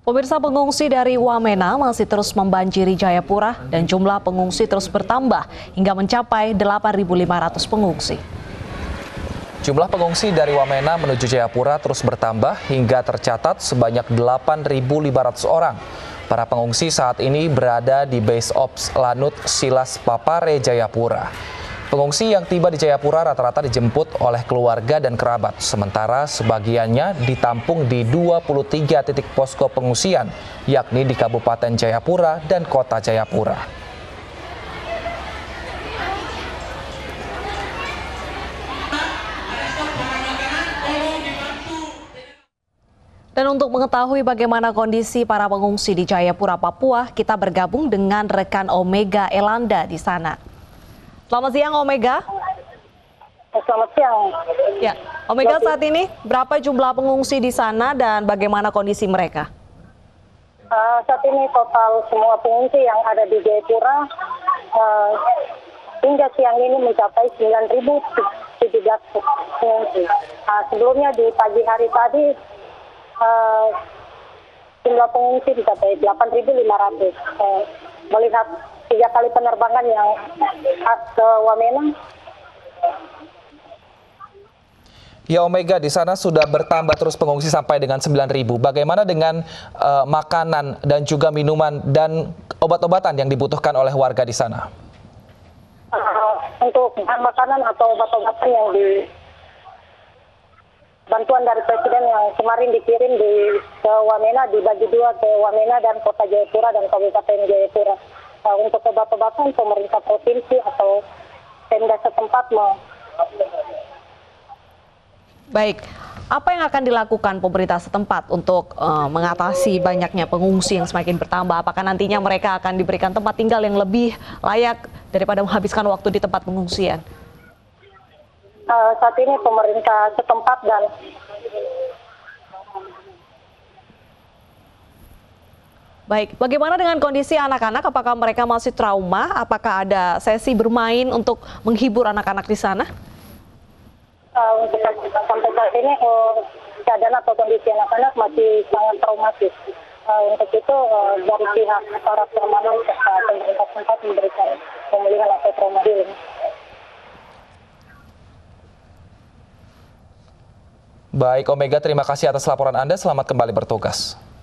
Pemirsa, pengungsi dari Wamena masih terus membanjiri Jayapura dan jumlah pengungsi terus bertambah hingga mencapai 8.500 pengungsi. Jumlah pengungsi dari Wamena menuju Jayapura terus bertambah hingga tercatat sebanyak 8.500 orang. Para pengungsi saat ini berada di Base Ops Lanut Silas Papare, Jayapura. Pengungsi yang tiba di Jayapura rata-rata dijemput oleh keluarga dan kerabat, sementara sebagiannya ditampung di 23 titik posko pengungsian, yakni di Kabupaten Jayapura dan Kota Jayapura. Dan untuk mengetahui bagaimana kondisi para pengungsi di Jayapura, Papua, kita bergabung dengan rekan Omega Elanda di sana. Selamat siang, Omega. Selamat siang. Ya, Omega, saat ini berapa jumlah pengungsi di sana dan bagaimana kondisi mereka? Saat ini total semua pengungsi yang ada di Jayapura hingga siang ini mencapai 9.017 pengungsi. Sebelumnya di pagi hari tadi jumlah pengungsi mencapai 8.500. Melihat 3 kali penerbangan yang ke Wamena. Ya, Omega, di sana sudah bertambah terus pengungsi sampai dengan 9.000. Bagaimana dengan makanan dan juga minuman dan obat-obatan yang dibutuhkan oleh warga di sana? Untuk bahan makanan atau obat-obatan yang bantuan dari Presiden yang kemarin dikirim ke Wamena, dibagi 2 ke Wamena dan Kota Jayapura dan Kabupaten Jayapura. Untuk obat-obatan pemerintah provinsi atau Pemda setempat Baik, apa yang akan dilakukan pemerintah setempat untuk mengatasi banyaknya pengungsi yang semakin bertambah? Apakah nantinya mereka akan diberikan tempat tinggal yang lebih layak daripada menghabiskan waktu di tempat pengungsian? Saat ini pemerintah setempat dan Baik, bagaimana dengan kondisi anak-anak? Apakah mereka masih trauma? Apakah ada sesi bermain untuk menghibur anak-anak di sana? Untuk sampai saat ini keadaan atau kondisi anak-anak masih sangat traumatis. Untuk itu dari pihak para permanen serta pemerintah setempat memberikan pemulihan atau trauma healing. Baik, Omega, terima kasih atas laporan Anda. Selamat kembali bertugas.